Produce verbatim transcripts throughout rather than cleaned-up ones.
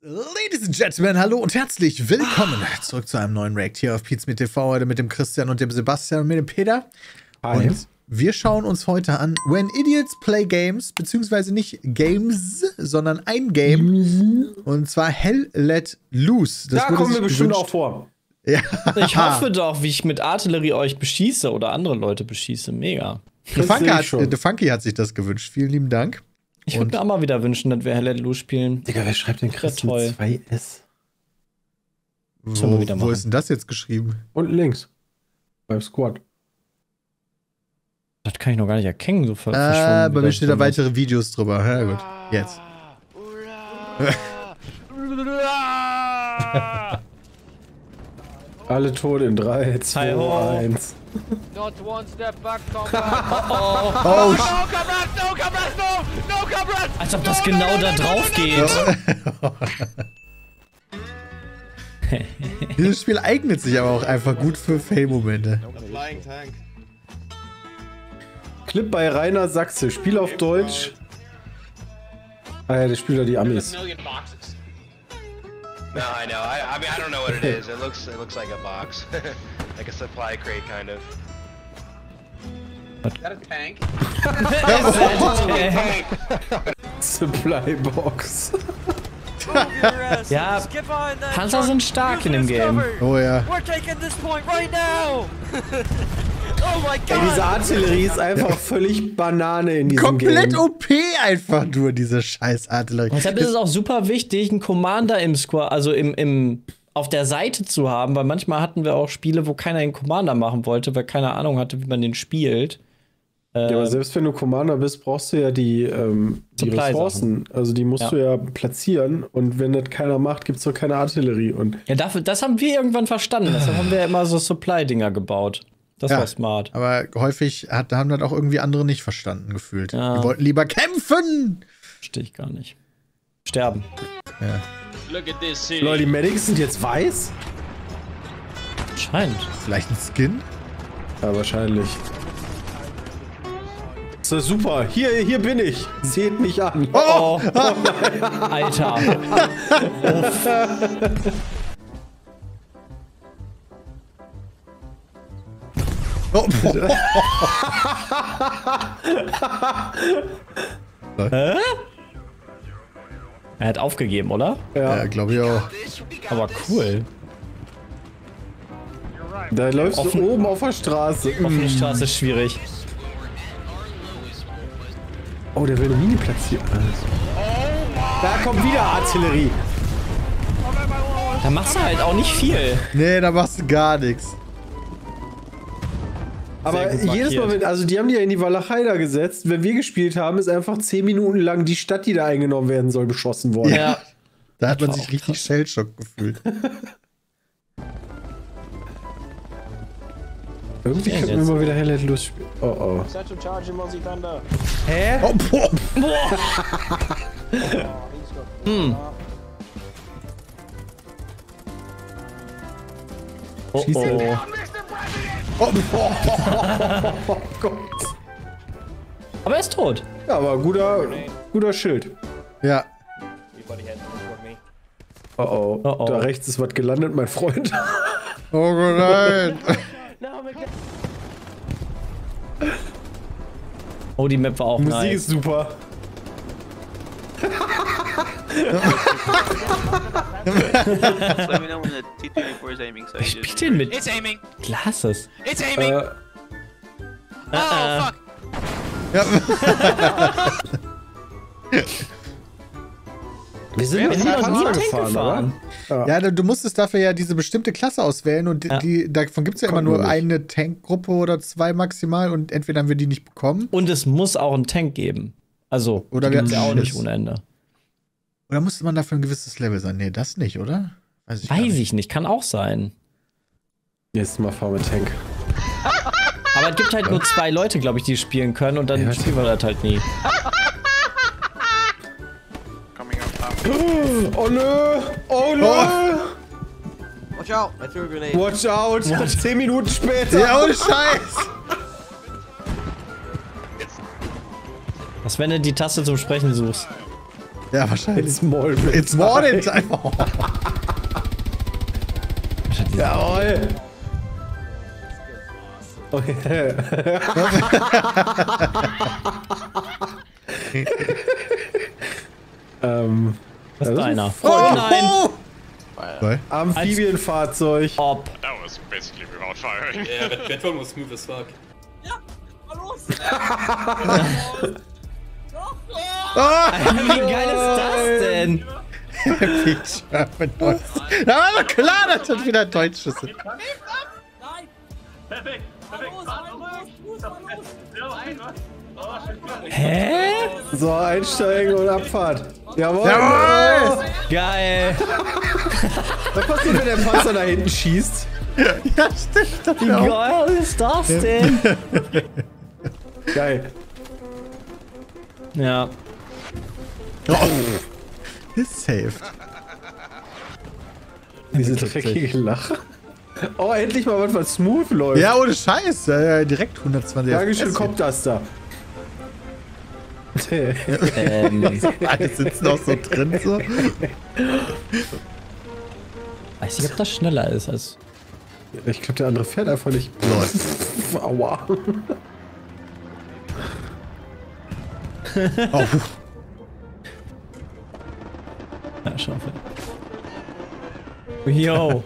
Ladies and Gentlemen, hallo und herzlich willkommen zurück zu einem neuen React hier auf Pizmeet T V, heute mit dem Christian und dem Sebastian und mit dem Peter. Hi. Und wir schauen uns heute an When Idiots Play Games, beziehungsweise nicht Games, sondern ein Game, mhm. und zwar Hell Let Loose. Das da kommen wir bestimmt gewünscht. auch vor. Ja. Ich hoffe doch, wie ich mit Artillerie euch beschieße oder andere Leute beschieße. Mega. Der Funky, hat, der Funky hat sich das gewünscht. Vielen lieben Dank. Ich würde mir auch mal wieder wünschen, dass wir Hell Let Loose spielen. Digga, wer schreibt denn Chris mit zwei S? Wo, wo ist denn das jetzt geschrieben? Unten links. Beim Squad. Das kann ich noch gar nicht erkennen. So ah, bei mir stehen da weitere Videos drüber. Ja gut, jetzt. Alle tot in drei, zwei, eins. Not one step back, oh, oh. Oh, no, Cabras, no, Cabras, no, no, Cabras. Als ob das no, genau no, da drauf no, no, no. geht. Dieses Spiel eignet sich aber auch einfach gut für Fail-Momente. Clip bei Rainer Sachse. Spiel auf Deutsch. Ah ja, der spielt ja die Amis. No, I know. I, I mean, I don't know what it is. It looks, it looks like a box, like a supply crate, kind of. Is that a tank? Supply box. Ja, Panzer sind stark in dem Game. Oh ja. We're taking this point right now. Oh my God. Ey, diese Artillerie ist einfach völlig Banane in diesem Komplett Game. O P einfach nur, diese scheiß Artillerie. Deshalb ist es auch super wichtig, einen Commander im Squad, also im, im, auf der Seite zu haben, weil manchmal hatten wir auch Spiele, wo keiner einen Commander machen wollte, weil keine Ahnung hatte, wie man den spielt. Ja, aber selbst wenn du Commander bist, brauchst du ja die, ähm, die Ressourcen. Also die musst ja. du ja platzieren. Und wenn das keiner macht, gibt es doch keine Artillerie. Und ja, dafür, das haben wir irgendwann verstanden. Deshalb haben wir ja immer so Supply-Dinger gebaut. Das ja, war smart. Aber häufig hat, haben das auch irgendwie andere nicht verstanden gefühlt. Ja. Die wollten lieber kämpfen. Verstehe ich gar nicht. Sterben. Ja. Leute, die Medics sind jetzt weiß? Scheint. Vielleicht ein Skin? Ja, wahrscheinlich. So, super. Hier, hier bin ich. Seht mich an. Oh, oh, oh nein. Alter. Oh. Hä? Er hat aufgegeben, oder? Ja, ja glaube ich auch. Aber cool. Da läufst Offen, du oben auf der Straße. Offene Straße ist schwierig. Oh, der will eine Mine platzieren. Da kommt wieder Artillerie. Da machst du halt auch nicht viel. Nee, da machst du gar nichts. Aber jedes Mal, wenn, also die haben die ja in die Walachei da gesetzt. Wenn wir gespielt haben, ist einfach zehn Minuten lang die Stadt, die da eingenommen werden soll, beschossen worden. Ja. Da hat man sich richtig Shellshock gefühlt. Irgendwie können wir immer wieder Hell Let Loose spielen. Oh oh. Hä? Oh, boah. hm. Oh, Schieß oh. Oh, boah. Oh Gott. Aber er ist tot. Ja, aber guter, guter Schild. Ja. Oh oh. Oh oh. Da rechts ist was gelandet, mein Freund. Oh nein. Oh, die Map war auch Musik nice. ist super. Ich spiel den mit It's aiming. Glasses. It's aiming. Äh, oh fuck. Ja. Wir sind mit mit Panzer gefahren, gefahren. oder? Ja, du musstest dafür ja diese bestimmte Klasse auswählen und Ja. die, davon gibt es ja immer Kommt nur nur nicht. eine Tankgruppe oder zwei maximal und entweder haben wir die nicht bekommen. Und es muss auch einen Tank geben. Also, Oder die wir gibt's ja hatten auch nicht Schiss. ohne Ende. Oder musste man dafür ein gewisses Level sein? Nee, das nicht, oder? Weiß ich gar Weiß nicht. ich nicht, kann auch sein. Jetzt mal fahren mit Tank. Aber es gibt halt nur zwei Leute, glaube ich, die spielen können und dann Ja, spielen wir das halt nie. Oh nö! Oh nö! Watch out. I threw a grenade. Watch out! What? Zehn Minuten später! Ja, ohne Scheiß! Was, wenn du die Taste zum Sprechen suchst? Ja, wahrscheinlich. It's morning. It's morning time. Oh. Jawohl. Okay. ähm, das ist einer. Oh nein! Oh. Amphibienfahrzeug. Ob. That was basically without firing. Ja, that, that one was smooth as fuck. Ja, mal los! Wie geil ist das denn? Da war doch klar, dass das wieder Deutsch ist. Nein! Perfekt! Perfekt! Hä? So, einsteigen und Abfahrt. Jawohl. Jawohl! Geil! Was passiert, wenn der Panzer da hinten schießt? Ja, stimmt. Wie geil ist das denn? Geil. Ja. Oh. Ist saved. Diese dreckige Lache. Oh, endlich mal was, was smooth läuft. Ja, ohne Scheiß. Ja, direkt hundertzwanzig. Dankeschön, kommt das da. ähm. Alle sitzen auch so drin. So. Weiß nicht, ob das schneller ist als. Ich glaube, der andere fährt einfach nicht. Aua. Oh. Ja, Schaufel. Yo.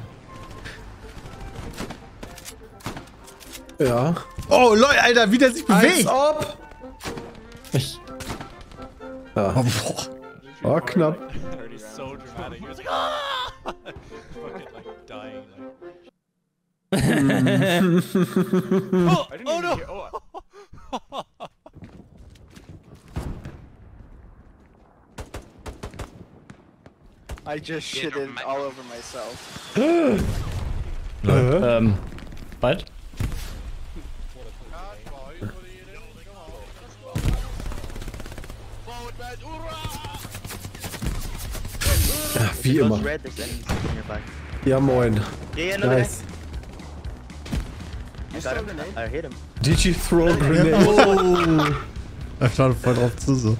Ja. Oh, Leute, Alter, wie der sich bewegt. Als ob. Ich. Ja. Oh, boah. Oh, knapp. So dramatic. He was like, ah! Fucking like dying. Like. oh, oh no! Hear, oh. I just shitted all over myself. ähm. Was? Ja, wie immer. Ja, moin. Nice. I hit him. Did you throw a grenade? Oh. Ich schaue voll drauf zu, so.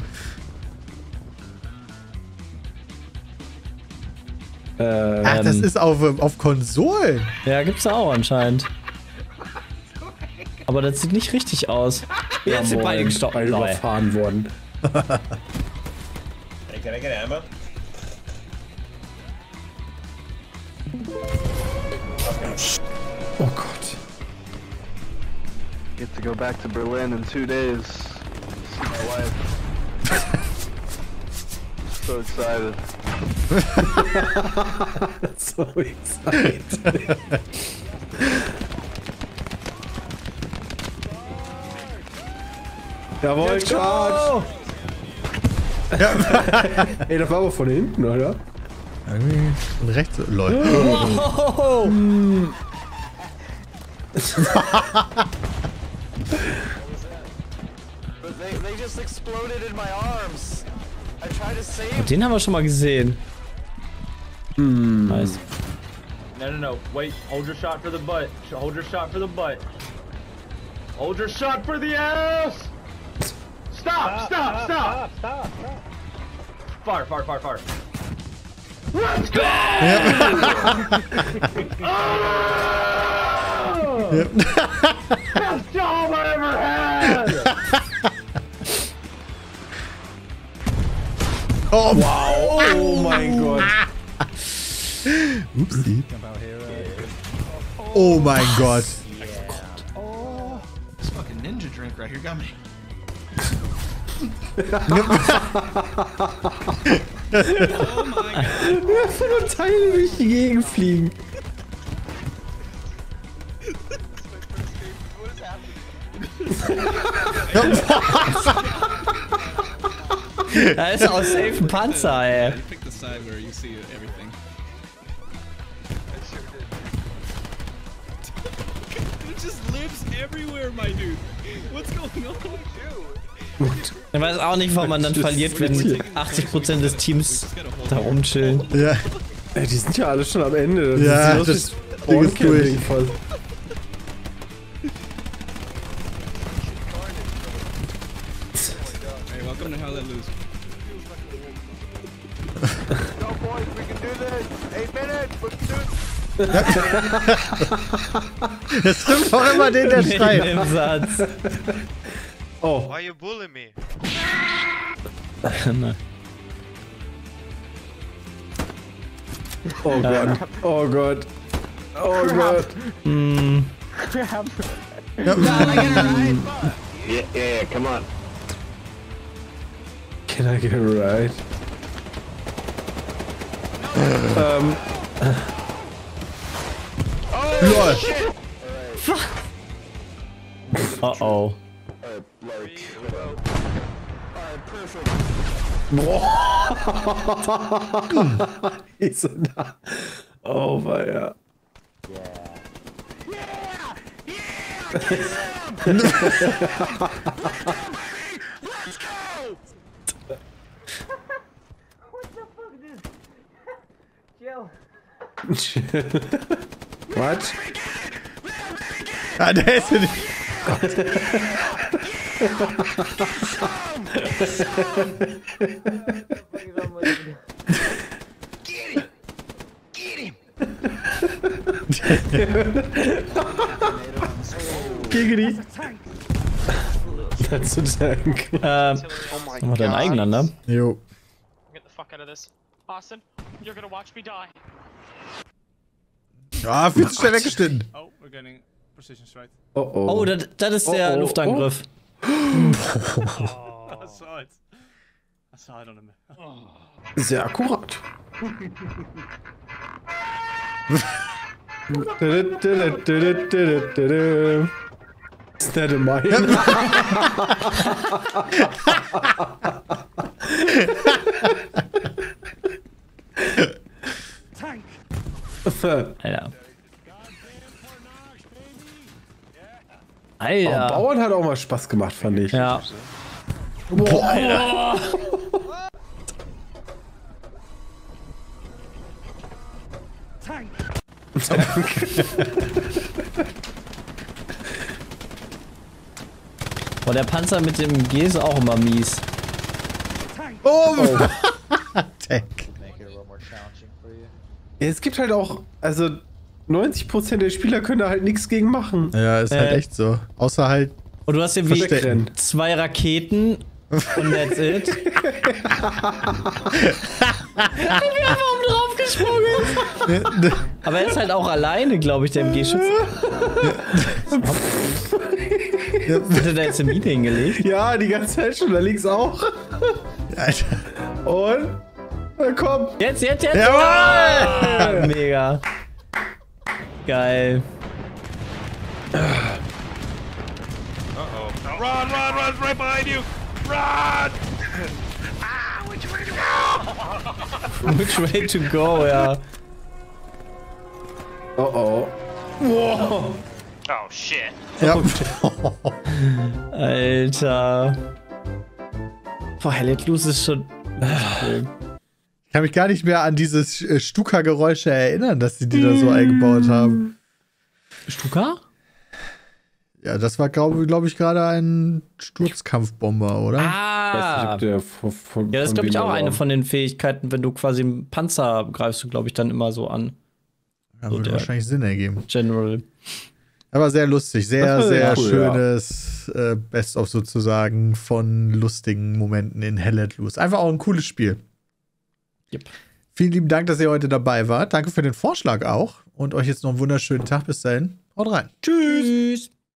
Ähm, Ach, das ist auf, auf Konsolen. Ja, gibt's auch anscheinend. Aber das sieht nicht richtig aus. Jetzt sind beide gestoppt. Beide überfahren worden. Hey, can I get ammo? Oh Gott. Get to go back to Berlin in two days. See my wife. So excited. So excited. Jawohl, Charge! Ja. Ey, das war aber von hinten, oder? Irgendwie von rechts. Leute. Wow. Hm. They, they just exploded in my arms. I tried to save. Den haben wir schon mal gesehen. Hm. Nice. No, no, no. Wait. Hold your shot for the butt. Hold your shot for the butt. Hold your shot for the ass! Stop! Stop! Stop! Stop! Stop! Fire! Fire! Fire! Fire! Let's go! Oh! Yep. Best job I ever had! Oh, Wow! Oh mein Gott! Upsi. Oh mein Gott. Oh, this fucking ninja drink right here got me. Oh mein Gott! Wir von nur Teile durch die Gegend fliegen. Da ist auch safe ein Panzer, ey. Pick the side where you see everything. It just lives everywhere, my dude. What's going on? Ich weiß auch nicht, warum man dann verliert, wenn achtzig Prozent des Teams da rumchillen. Ja. Ey, die sind ja alle schon am Ende. Das Ja, ist das Ding ist durch. Voll. Hey, welcome to Hell Let Loose. this. Eight minutes. Let's do it. Das trifft auch immer den, der schreit. Im Satz. Oh. Why you bullying me? Nein. Oh Gott. Oh Gott. Oh Gott. Mm. Yeah, yeah, yeah, come on. Can I get a ride? ähm. Lol. Oh oh. Boah. Ist er da? Oh, weia. What? Ah, der ist ja nicht. Giggity. That's a tank. Ähm, Oh my mach deinen eigenen, ne? Jo. Get the fuck out of this. Austin, you're gonna watch me die. Ah, viel zu schnell weggeschnitten. Oh, we're getting precision strike. Oh oh. Oh, das, das ist der Oh, oh, Luftangriff. I saw it. I saw it on him. Sehr akkurat. Ist der denn mein? Alter. Oh, Alter. Bauern hat auch mal Spaß gemacht, fand ich. Ja. Boah, Alter. Boah, der Panzer mit dem G ist auch immer mies. Oh, Tank. Ja, es gibt halt auch, also neunzig Prozent der Spieler können da halt nichts gegen machen. Ja, ist halt Äh. echt so. Außer halt. Und du hast hier wie Verstecken. zwei Raketen und that's it. Ich bin einfach oben drauf gesprungen. Aber er ist halt auch alleine, glaube ich, der M G-Schütze. Hat er da jetzt ein Meeting hingelegt? Ja, die ganze Zeit schon, da links auch. Alter. Und? Na komm. Jetzt, jetzt, jetzt! Jawohl! Ah, mega. Geil. Uh-oh. Run, run, run, right behind you! Run! Ah, which way to go? Which way to go, ja. Oh oh. Wow. Oh, shit. Ja. Alter. Boah, Hell Let Loose ist schon... Ich kann mich gar nicht mehr an dieses äh, Stuka-Geräusche erinnern, dass die die da so eingebaut haben. Stuka? Ja, das war, glaube glaub ich, gerade ein Sturzkampfbomber, oder? Ah! Der von, von, Ja, das ist, glaube ich, auch von eine von den Fähigkeiten, wenn du quasi einen Panzer greifst du, glaube ich, dann immer so an. Ja, so würde der- wahrscheinlich Sinn ergeben. General. Aber sehr lustig, sehr, Das war sehr cool, schönes äh, Best-of sozusagen von lustigen Momenten in Hell Let Loose. Einfach auch ein cooles Spiel. Yep. Vielen lieben Dank, dass ihr heute dabei wart. Danke für den Vorschlag auch. Und euch jetzt noch einen wunderschönen Tag. Bis dahin. Haut rein. Tschüss.